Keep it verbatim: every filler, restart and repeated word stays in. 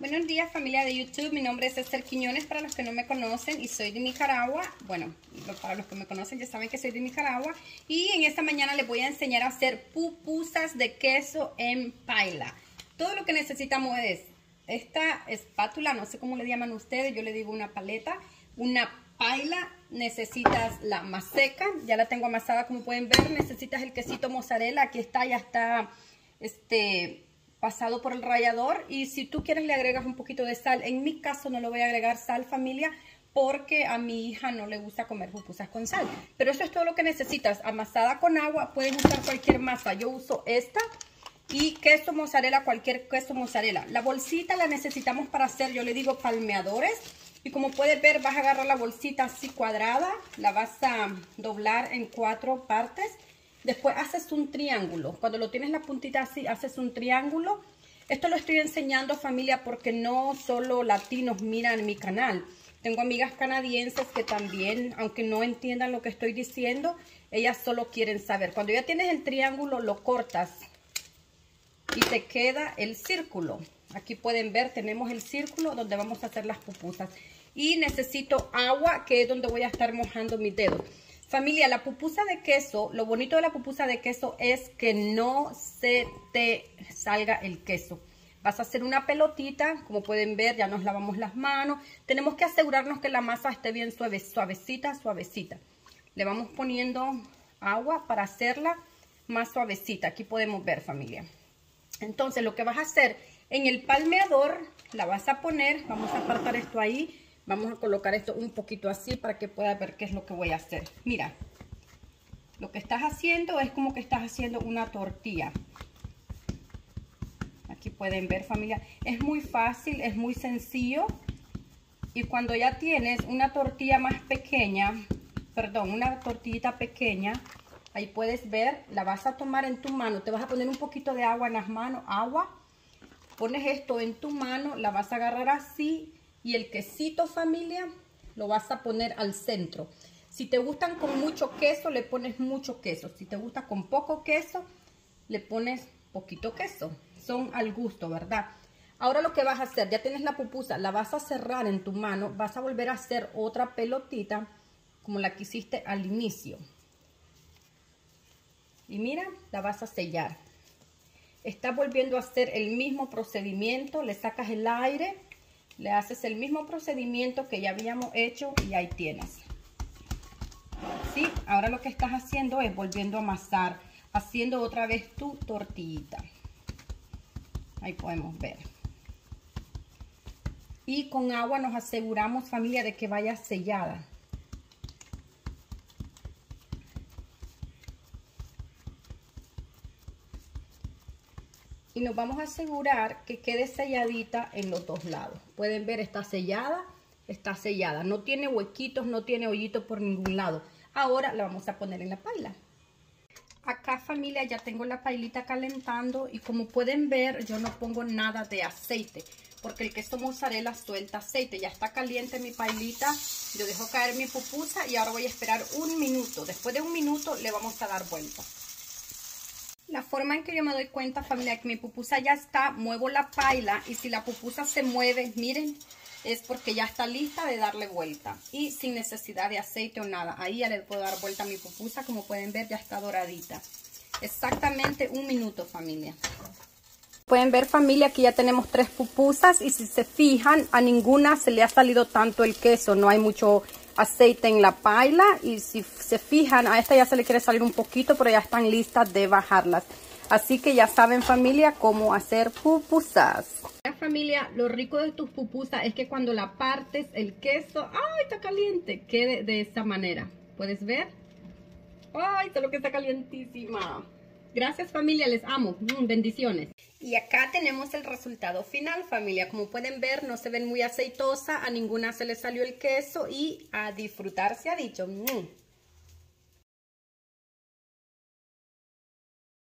Buenos días, familia de YouTube. Mi nombre es Esther Quiñones, para los que no me conocen, y soy de Nicaragua. Bueno, para los que me conocen ya saben que soy de Nicaragua. Y en esta mañana les voy a enseñar a hacer pupusas de queso en paila. Todo lo que necesitamos es esta espátula, no sé cómo le llaman ustedes, yo le digo una paleta, una paila. Necesitas la maseca, ya la tengo amasada como pueden ver. Necesitas el quesito mozzarella, aquí está, ya está este... pasado por el rallador, y si tú quieres le agregas un poquito de sal. En mi caso no le voy a agregar sal, familia, porque a mi hija no le gusta comer pupusas con sal. Pero eso es todo lo que necesitas. Amasada con agua, puedes usar cualquier masa. Yo uso esta y queso mozzarella, cualquier queso mozzarella. La bolsita la necesitamos para hacer, yo le digo, palmeadores. Y como puedes ver, vas a agarrar la bolsita así cuadrada, la vas a doblar en cuatro partes. Después haces un triángulo. Cuando lo tienes la puntita así, haces un triángulo. Esto lo estoy enseñando, familia, porque no solo latinos miran mi canal. Tengo amigas canadienses que también, aunque no entiendan lo que estoy diciendo, ellas solo quieren saber. Cuando ya tienes el triángulo, lo cortas y te queda el círculo. Aquí pueden ver, tenemos el círculo donde vamos a hacer las pupusas. Y necesito agua, que es donde voy a estar mojando mis dedos. Familia, la pupusa de queso, lo bonito de la pupusa de queso es que no se te salga el queso. Vas a hacer una pelotita, como pueden ver, ya nos lavamos las manos. Tenemos que asegurarnos que la masa esté bien suave, suavecita, suavecita. Le vamos poniendo agua para hacerla más suavecita. Aquí podemos ver, familia. Entonces, lo que vas a hacer en el palmeador, la vas a poner, vamos a apartar esto ahí. Vamos a colocar esto un poquito así para que puedas ver qué es lo que voy a hacer. Mira, lo que estás haciendo es como que estás haciendo una tortilla. Aquí pueden ver, familia. Es muy fácil, es muy sencillo. Y cuando ya tienes una tortilla más pequeña, perdón, una tortillita pequeña, ahí puedes ver, la vas a tomar en tu mano. Te vas a poner un poquito de agua en las manos, agua. Pones esto en tu mano, la vas a agarrar así. Y el quesito, familia, lo vas a poner al centro. Si te gustan con mucho queso, le pones mucho queso. Si te gusta con poco queso, le pones poquito queso. Son al gusto, ¿verdad? Ahora lo que vas a hacer, ya tienes la pupusa, la vas a cerrar en tu mano. Vas a volver a hacer otra pelotita como la que hiciste al inicio. Y mira, la vas a sellar. Estás volviendo a hacer el mismo procedimiento. Le sacas el aire. Le haces el mismo procedimiento que ya habíamos hecho y ahí tienes. ¿Sí? Ahora lo que estás haciendo es volviendo a amasar, haciendo otra vez tu tortillita. Ahí podemos ver. Y con agua nos aseguramos, familia, de que vaya sellada. Y nos vamos a asegurar que quede selladita en los dos lados. Pueden ver, está sellada, está sellada. No tiene huequitos, no tiene hoyitos por ningún lado. Ahora la vamos a poner en la paila. Acá, familia, ya tengo la pailita calentando. Y como pueden ver, yo no pongo nada de aceite, porque el queso mozzarella suelta aceite. Ya está caliente mi pailita. Yo dejo caer mi pupusa y ahora voy a esperar un minuto. Después de un minuto le vamos a dar vuelta. La forma en que yo me doy cuenta, familia, que mi pupusa ya está, muevo la paila y si la pupusa se mueve, miren, es porque ya está lista de darle vuelta y sin necesidad de aceite o nada. Ahí ya le puedo dar vuelta a mi pupusa, como pueden ver ya está doradita. Exactamente un minuto, familia. Pueden ver, familia, que ya tenemos tres pupusas y si se fijan, a ninguna se le ha salido tanto el queso, no hay mucho aceite en la paila y si se fijan, a esta ya se le quiere salir un poquito, pero ya están listas de bajarlas. Así que ya saben, familia, cómo hacer pupusas. Familia, lo rico de tus pupusas es que cuando la partes, el queso, ¡ay, está caliente! Quede de esta manera. ¿Puedes ver? ¡Ay, solo que está calientísima! Gracias, familia, les amo. Mm, bendiciones. Y acá tenemos el resultado final, familia. Como pueden ver, no se ven muy aceitosa, a ninguna se le salió el queso y a disfrutar se ha dicho. Mm.